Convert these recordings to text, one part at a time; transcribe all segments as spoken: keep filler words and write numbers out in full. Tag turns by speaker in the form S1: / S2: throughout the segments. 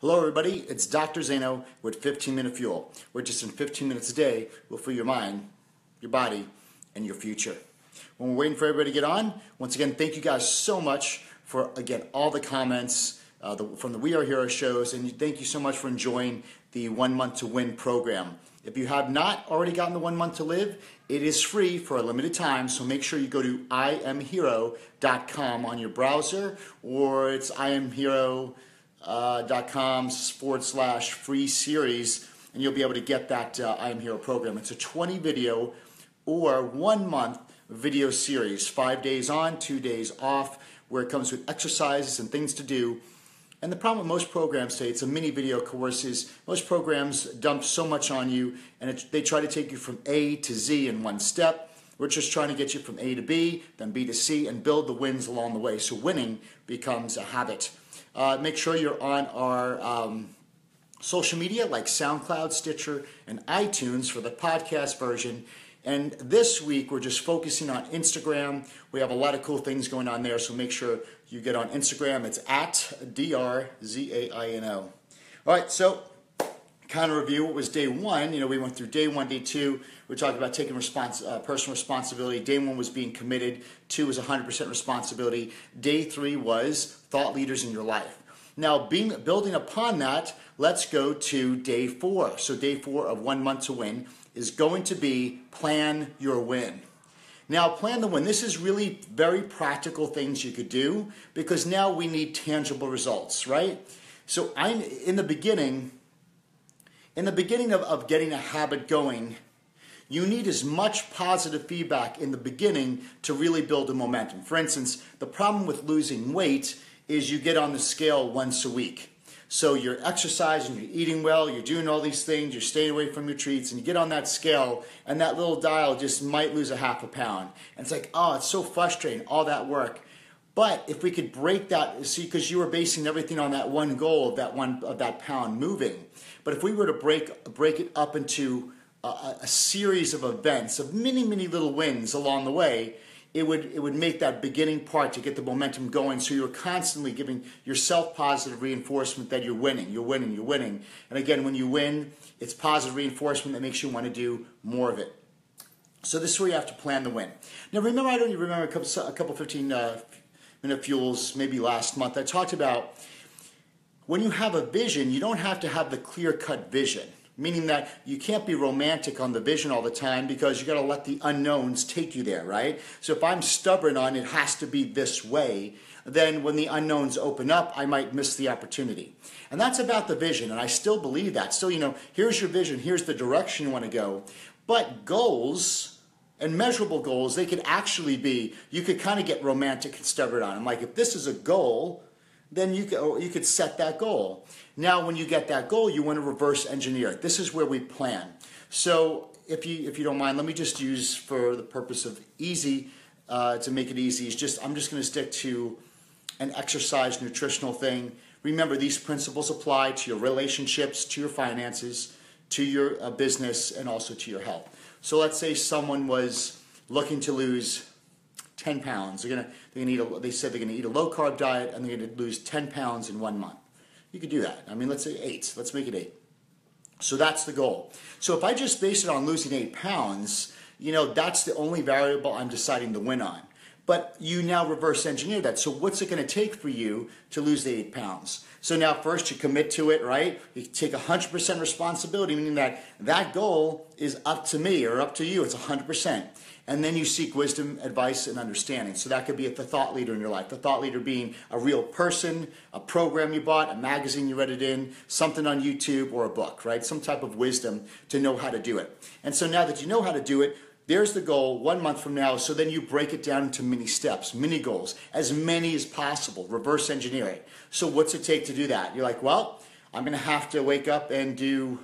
S1: Hello everybody, it's Doctor Zaino with fifteen minute Fuel, where just in fifteen minutes a day will fuel your mind, your body, and your future. When we're waiting for everybody to get on, once again, thank you guys so much for, again, all the comments uh, the, from the We Are Heroes shows, and thank you so much for enjoying the One Month to Win program. If you have not already gotten the One Month to Live, it is free for a limited time, so make sure you go to I am hero dot com on your browser, or it's I am hero dot com forward slash free series, and you'll be able to get that uh, I Am Hero program. It's a twenty video or one month video series, five days on, two days off, where it comes with exercises and things to do. And the problem with most programs today, it's a mini video course, is most programs dump so much on you, and it, they try to take you from A to Z in one step. We're just trying to get you from A to B, then B to C, and build the wins along the way, so winning becomes a habit. Uh, make sure you're on our um, social media like SoundCloud, Stitcher, and iTunes for the podcast version. And this week we're just focusing on Instagram. We have a lot of cool things going on there, so make sure you get on Instagram. It's at D R Z A I N O. All right, so kind of review what was day one. You know, we went through day one, day two. We talked about taking respons uh, personal responsibility. Day one was being committed. Two was one hundred percent responsibility. Day three was thought leaders in your life. Now, being, building upon that, let's go to day four. So day four of One Month to Win is going to be plan your win. Now, plan the win. This is really very practical things you could do, because now we need tangible results, right? So I'm in the beginning, in the beginning of, of getting a habit going, you need as much positive feedback in the beginning to really build a momentum. For instance, the problem with losing weight is you get on the scale once a week. So you're exercising, you're eating well, you're doing all these things, you're staying away from your treats, and you get on that scale, and that little dial just might lose a half a pound. And it's like, oh, it's so frustrating, all that work. But if we could break that, see, because you were basing everything on that one goal of that one of that pound moving. But if we were to break break it up into a, a series of events, of many, many little wins along the way, it would it would make that beginning part to get the momentum going, so you're constantly giving yourself positive reinforcement that you're winning, you're winning, you're winning. And again, when you win, it's positive reinforcement that makes you want to do more of it. So this is where you have to plan the win. Now remember, I don't even remember a couple, a couple fifteen uh, minute fuels, maybe last month, I talked about when you have a vision, you don't have to have the clear-cut vision. Meaning that you can't be romantic on the vision all the time, because you got to let the unknowns take you there, right? So if I'm stubborn on it has to be this way, then when the unknowns open up, I might miss the opportunity. And that's about the vision, and I still believe that. Still, you know, here's your vision, here's the direction you want to go. But goals and measurable goals, they could actually be, you could kind of get romantic and stubborn on them. Like if this is a goal, then you could, you could set that goal. Now, when you get that goal, you want to reverse engineer it. This is where we plan. So if you, if you don't mind, let me just use, for the purpose of easy, uh, to make it easy, is just, I'm just going to stick to an exercise nutritional thing. Remember, these principles apply to your relationships, to your finances, to your uh, business, and also to your health. So let's say someone was looking to lose ten pounds. They're gonna, they're gonna eat a, they said they're going to eat a low-carb diet, and they're going to lose ten pounds in one month. You could do that. I mean, let's say eight. Let's make it eight. So that's the goal. So if I just base it on losing eight pounds, you know, that's the only variable I'm deciding to win on. But you now reverse engineer that. So what's it going to take for you to lose the eight pounds? So now first you commit to it, right? You take one hundred percent responsibility, meaning that that goal is up to me or up to you. It's one hundred percent. And then you seek wisdom, advice, and understanding. So that could be the thought leader in your life. The thought leader being a real person, a program you bought, a magazine you read it in, something on YouTube, or a book, right? Some type of wisdom to know how to do it. And so now that you know how to do it, there's the goal one month from now. So then you break it down into mini steps, mini goals, as many as possible, reverse engineer it. So what's it take to do that? You're like, well, I'm going to have to wake up and do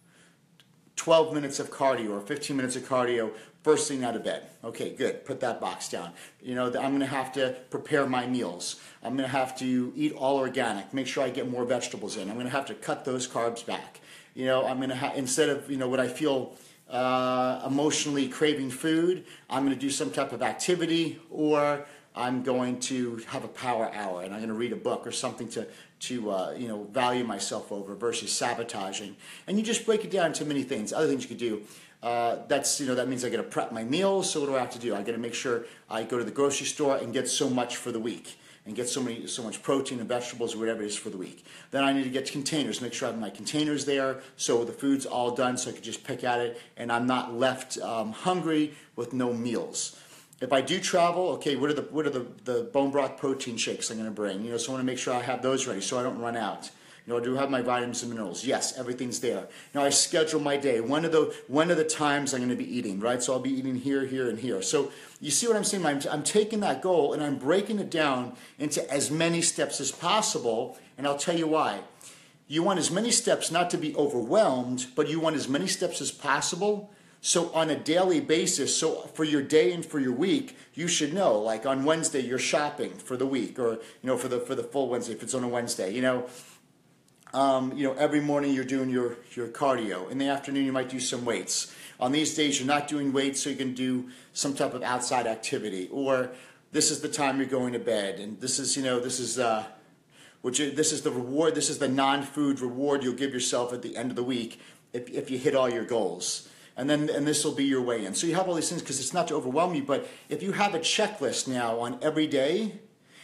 S1: twelve minutes of cardio or fifteen minutes of cardio first thing out of bed. Okay, good. Put that box down. You know, I'm going to have to prepare my meals. I'm going to have to eat all organic. Make sure I get more vegetables in. I'm going to have to cut those carbs back. You know, I'm going to have, instead of, you know, what I feel uh, emotionally craving food, I'm going to do some type of activity, or I'm going to have a power hour and I'm going to read a book or something to, to uh, you know, value myself over versus sabotaging. And you just break it down into many things, other things you could do. Uh, that's, you know, that means I got to prep my meals. So what do I have to do? I got to make sure I go to the grocery store and get so much for the week and get so many, so much protein and vegetables or whatever it is for the week. Then I need to get containers, make sure I have my containers there so the food's all done so I can just pick at it and I'm not left um, hungry with no meals. If I do travel, okay, what are the what are the, the bone broth protein shakes I'm going to bring? You know, so I want to make sure I have those ready so I don't run out. You know, I do have my vitamins and minerals. Yes, everything's there. Now I schedule my day. When are the when are the times I'm going to be eating, right? So I'll be eating here, here, and here. So you see what I'm saying? I'm, I'm taking that goal and I'm breaking it down into as many steps as possible. And I'll tell you why. You want as many steps not to be overwhelmed, but you want as many steps as possible. So on a daily basis, so for your day and for your week, you should know, like on Wednesday, you're shopping for the week or, you know, for the for the full Wednesday, if it's on a Wednesday, you know. Um, you know, every morning you're doing your, your cardio. In the afternoon, you might do some weights. On these days, you're not doing weights, so you can do some type of outside activity. Or this is the time you're going to bed, and this is, you know, this is uh, which is, this is the reward. This is the non-food reward you'll give yourself at the end of the week if if you hit all your goals. And then and this will be your way in. So you have all these things because it's not to overwhelm you. But if you have a checklist now on every day.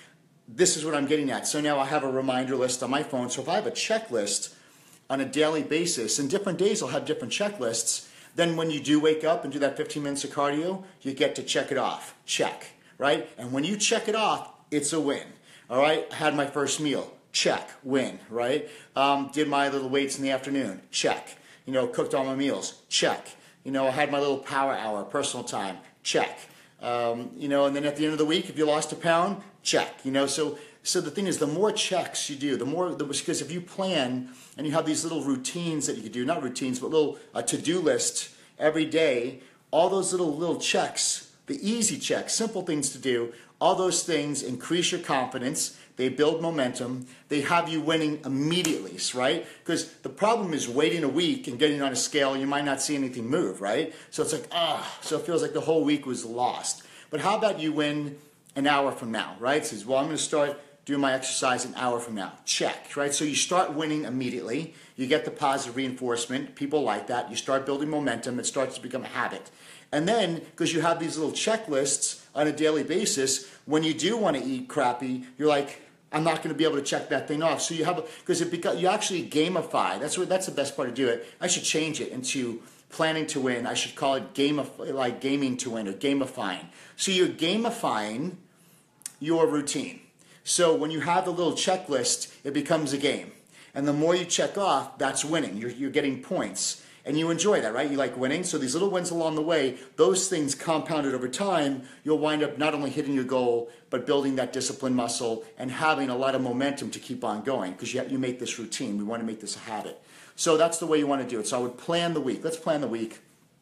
S1: This is what I'm getting at. So now I have a reminder list on my phone. So if I have a checklist on a daily basis, and different days I'll have different checklists, then when you do wake up and do that fifteen minutes of cardio, you get to check it off. Check, right? And when you check it off, it's a win. All right? I had my first meal. Check. Win, right? Um, did my little weights in the afternoon. Check. You know, cooked all my meals. Check. You know, I had my little power hour, personal time. Check. Um, you know, and then at the end of the week, if you lost a pound, check. You know, so so the thing is, the more checks you do, the more, the, because if you plan and you have these little routines that you could do, not routines, but little uh, to-do lists every day, all those little little checks, the easy checks, simple things to do, all those things increase your confidence. They build momentum. They have you winning immediately, right? Because the problem is waiting a week and getting on a scale, you might not see anything move, right? So it's like, ah, so it feels like the whole week was lost. But how about you win an hour from now, right? It says, well, I'm going to start doing my exercise an hour from now. Check, right? So you start winning immediately. You get the positive reinforcement. People like that. You start building momentum. It starts to become a habit. And then, because you have these little checklists on a daily basis, when you do want to eat crappy, you're like, I'm not going to be able to check that thing off. So you have, because it beca- you actually gamify. That's what that's the best part to do it. I should change it into planning to win. I should call it gamif- like gaming to win or gamifying. So you're gamifying your routine. So when you have the little checklist, it becomes a game. And the more you check off, that's winning. You're, you're getting points. And you enjoy that, right? You like winning. So these little wins along the way, those things compounded over time, you'll wind up not only hitting your goal, but building that discipline muscle and having a lot of momentum to keep on going because you, you make this routine. We want to make this a habit. So that's the way you want to do it. So I would plan the week. Let's plan the week.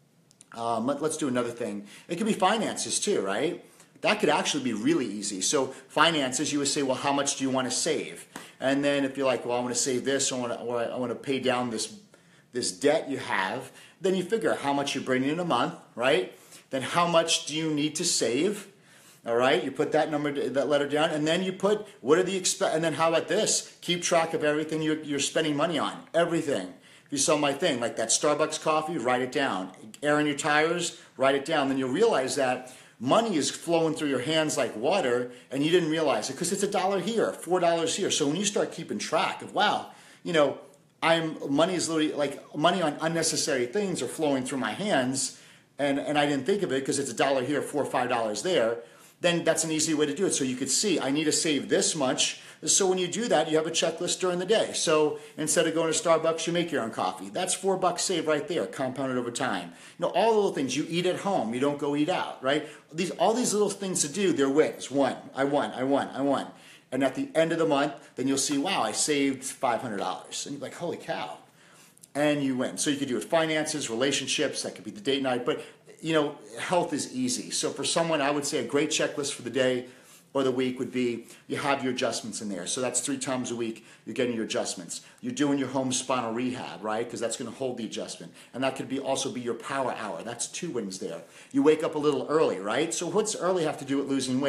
S1: Um, let, let's do another thing. It could be finances too, right? That could actually be really easy. So finances, you would say, well, how much do you want to save? And then if you're like, well, I want to save this, or I want to, or I want to pay down this this debt you have, then you figure how much you're bringing in a month, right? Then how much do you need to save? All right, you put that number, that letter down, and then you put what are the exp- and then how about this? Keep track of everything you're, you're spending money on, everything. If you saw my thing, like that Starbucks coffee, write it down. Airing your tires, write it down. Then you'll realize that money is flowing through your hands like water, and you didn't realize it because it's a dollar here, four dollars here. So when you start keeping track of, wow, you know, I'm money is literally like money on unnecessary things are flowing through my hands, and, and I didn't think of it because it's a dollar here, four or five dollars there. Then that's an easy way to do it. So you could see I need to save this much. So when you do that, you have a checklist during the day. So instead of going to Starbucks, you make your own coffee. That's four bucks saved right there, compounded over time. You know, all the little things you eat at home, you don't go eat out, right? These all these little things to do, they're wins. One, I won, I won, I won. And at the end of the month, then you'll see, wow, I saved five hundred dollars. And you're like, holy cow. And you win. So you could do it finances, relationships, that could be the date night. But, you know, health is easy. So for someone, I would say a great checklist for the day or the week would be you have your adjustments in there. So that's three times a week you're getting your adjustments. You're doing your home spinal rehab, right? Because that's going to hold the adjustment. And that could be also be your power hour. That's two wins there. You wake up a little early, right? So what's early have to do with losing weight?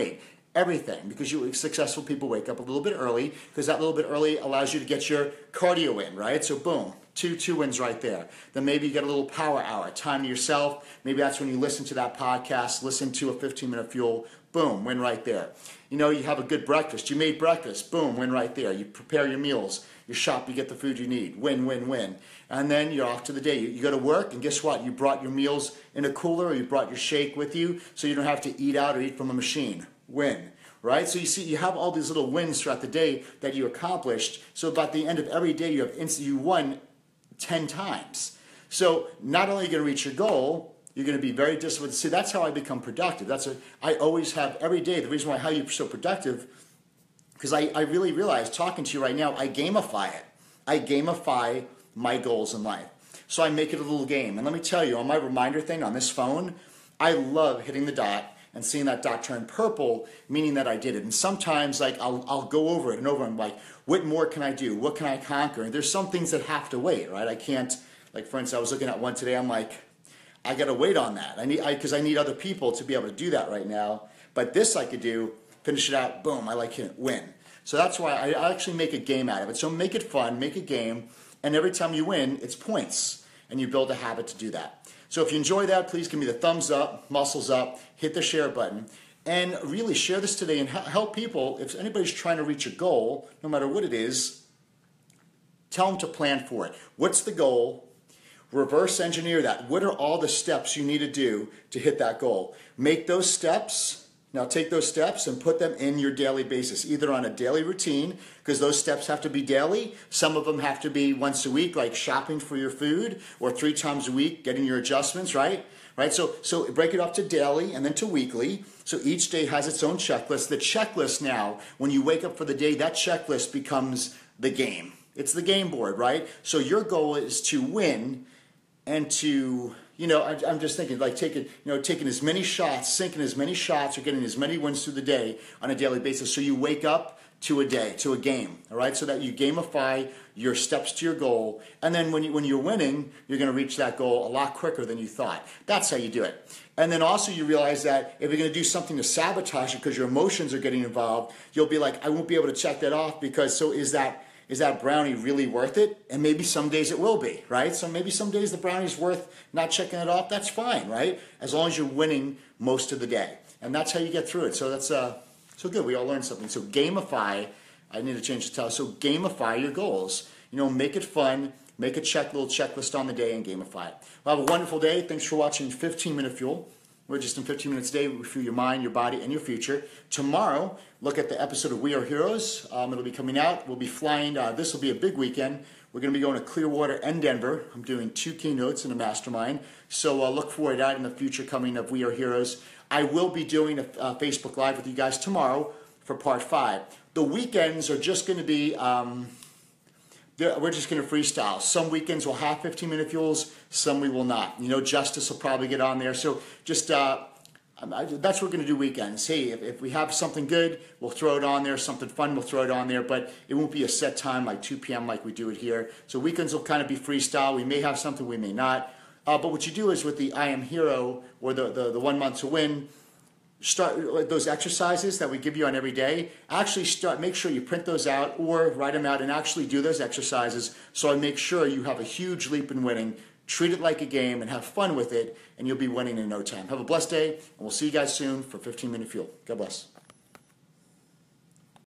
S1: Everything, because you successful people wake up a little bit early, because that little bit early allows you to get your cardio in, right? So boom, two two wins right there. Then maybe you get a little power hour, time to yourself. Maybe that's when you listen to that podcast, listen to a fifteen minute fuel, boom, win right there. You know, you have a good breakfast, you made breakfast, boom, win right there. You prepare your meals, you shop, you get the food you need, win, win, win. And then you're off to the day. You, you go to work, and guess what? You brought your meals in a cooler, or you brought your shake with you, so you don't have to eat out or eat from a machine. Win, right? So you see, you have all these little wins throughout the day that you accomplished. So about the end of every day, you have inst- you won ten times. So not only are you going to reach your goal, you're going to be very disciplined. See, that's how I become productive. That's what I always have every day. The reason why how you're so productive, because I, I really realize talking to you right now, I gamify it. I gamify my goals in life. So I make it a little game. And let me tell you, on my reminder thing on this phone, I love hitting the dot and seeing that dot turn purple, meaning that I did it. And sometimes, like, I'll I'll go over it and over and like, what more can I do? What can I conquer? And there's some things that have to wait, right? I can't, like, for instance, I was looking at one today. I'm like, I got to wait on that. I need, because I, I need other people to be able to do that right now. But this I could do, finish it out, boom, I like it, win. So that's why I, I actually make a game out of it. So make it fun, make a game, and every time you win, it's points, and you build a habit to do that. So if you enjoy that, please give me the thumbs up, muscles up, hit the share button, and really share this today and help people. If anybody's trying to reach a goal, no matter what it is, tell them to plan for it. What's the goal? Reverse engineer that. What are all the steps you need to do to hit that goal? Make those steps. Now take those steps and put them in your daily basis, either on a daily routine, because those steps have to be daily. Some of them have to be once a week, like shopping for your food, or three times a week, getting your adjustments, right? Right. So, so break it up to daily and then to weekly. So each day has its own checklist. The checklist now, when you wake up for the day, that checklist becomes the game. It's the game board, right? So your goal is to win and to, you know, I, I'm just thinking, like taking, you know, taking as many shots, sinking as many shots, or getting as many wins through the day on a daily basis. So you wake up to a day, to a game, all right? So that you gamify your steps to your goal, and then when you when you're winning, you're going to reach that goal a lot quicker than you thought. That's how you do it. And then also you realize that if you're going to do something to sabotage it because your emotions are getting involved, you'll be like, I won't be able to check that off because so is that. Is that brownie really worth it? And maybe some days it will be, right? So maybe some days the brownie's worth not checking it off. That's fine, right? As long as you're winning most of the day. And that's how you get through it. So that's uh, so good. We all learned something. So gamify, I need to change the title. So gamify your goals. You know, make it fun. Make a check, little checklist on the day and gamify it. Well, have a wonderful day. Thanks for watching fifteen minute Fuel. We're just in fifteen minutes a day. We fuel your mind, your body, and your future. Tomorrow, look at the episode of We Are Heroes. Um, it'll be coming out. We'll be flying. Uh, this will be a big weekend. We're going to be going to Clearwater and Denver. I'm doing two keynotes in a mastermind. So uh, look forward to that in the future coming of We Are Heroes. I will be doing a, a Facebook Live with you guys tomorrow for part five. The weekends are just going to be... Um, we're just going to freestyle. Some weekends will have fifteen minute fuels, some we will not. You know, Justice will probably get on there. So just, uh, that's what we're going to do weekends. Hey, if, if we have something good, we'll throw it on there. Something fun, we'll throw it on there. But it won't be a set time like two p m like we do it here. So weekends will kind of be freestyle. We may have something, we may not. Uh, but what you do is with the I Am Hero or the, the, the one month to win, start those exercises that we give you on every day. Actually start, make sure you print those out or write them out and actually do those exercises so I make sure you have a huge leap in winning. Treat it like a game and have fun with it, and you'll be winning in no time. Have a blessed day, and we'll see you guys soon for fifteen minute Fuel. God bless.